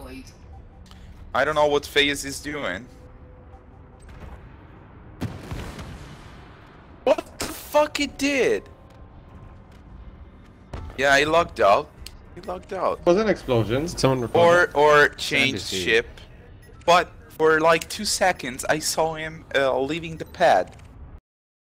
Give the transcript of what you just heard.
I don't know what Pheyes is doing. What the fuck it did? Yeah, he logged out. He logged out. Was an explosion. Someone report Or changed ship. But for like 2 seconds, I saw him leaving the pad.